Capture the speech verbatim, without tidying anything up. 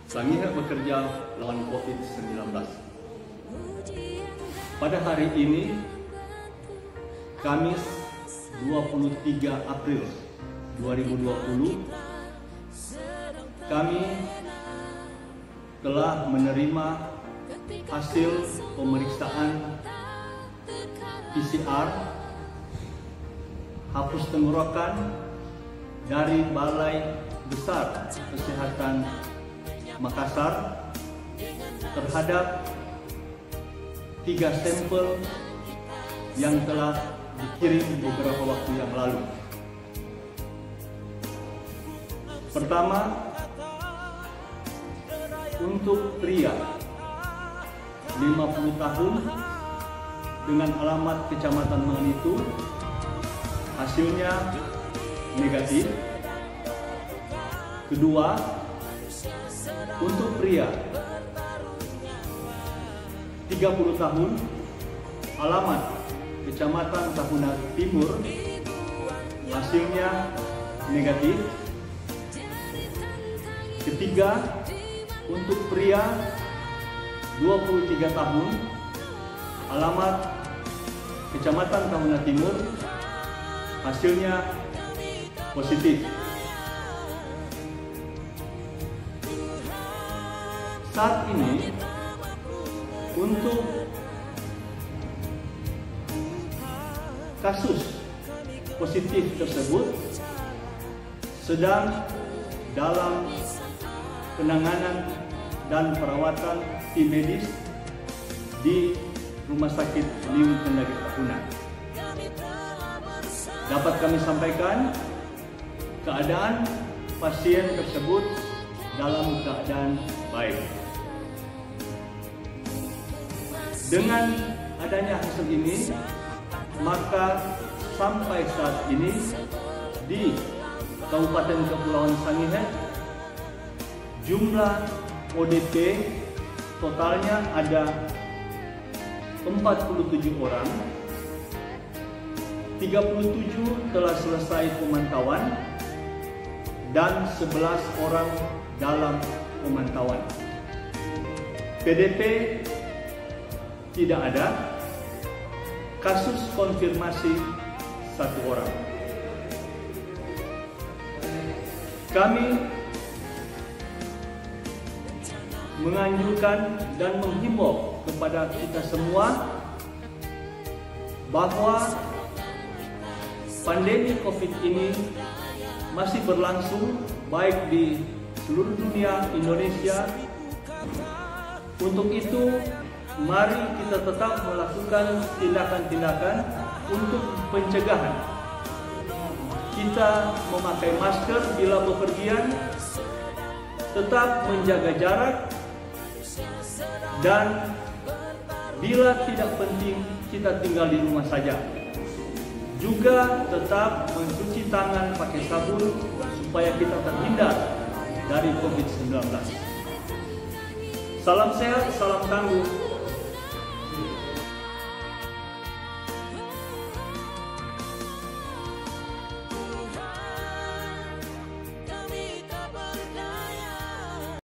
Sangihe bekerja lawan COVID sembilan belas. Pada hari ini, Kamis dua puluh tiga April dua ribu dua puluh, kami telah menerima hasil pemeriksaan P C R hapus tenggorokan dari Balai Besar Kesehatan Makassar terhadap tiga sampel yang telah dikirim beberapa waktu yang lalu. Pertama, untuk pria lima puluh tahun dengan alamat Kecamatan Manganitu, hasilnya negatif. Kedua, untuk pria tiga puluh tahun, alamat Kecamatan Tahuna Timur, hasilnya negatif. Ketiga, untuk pria dua puluh tiga tahun, alamat Kecamatan Tahuna Timur, hasilnya positif. Saat ini, untuk kasus positif tersebut sedang dalam penanganan dan perawatan tim medis di Rumah Sakit Liu Kendari Tahuna. Dapat kami sampaikan, keadaan pasien tersebut dalam keadaan baik. Dengan adanya hasil ini, maka sampai saat ini di Kabupaten Kepulauan Sangihe jumlah O D P totalnya ada empat puluh tujuh orang, tiga puluh tujuh telah selesai pemantauan dan sebelas orang dalam pemantauan. P D P tidak ada. Kasus konfirmasi satu orang. Kami menganjurkan dan menghimbau kepada kita semua bahwa pandemi COVID ini masih berlangsung baik di seluruh dunia, Indonesia. Untuk itu, mari kita tetap melakukan tindakan-tindakan untuk pencegahan. Kita memakai masker bila bepergian, tetap menjaga jarak, dan bila tidak penting kita tinggal di rumah saja. Juga tetap mencuci tangan pakai sabun supaya kita terhindar dari COVID sembilan belas. Salam sehat, salam tangguh.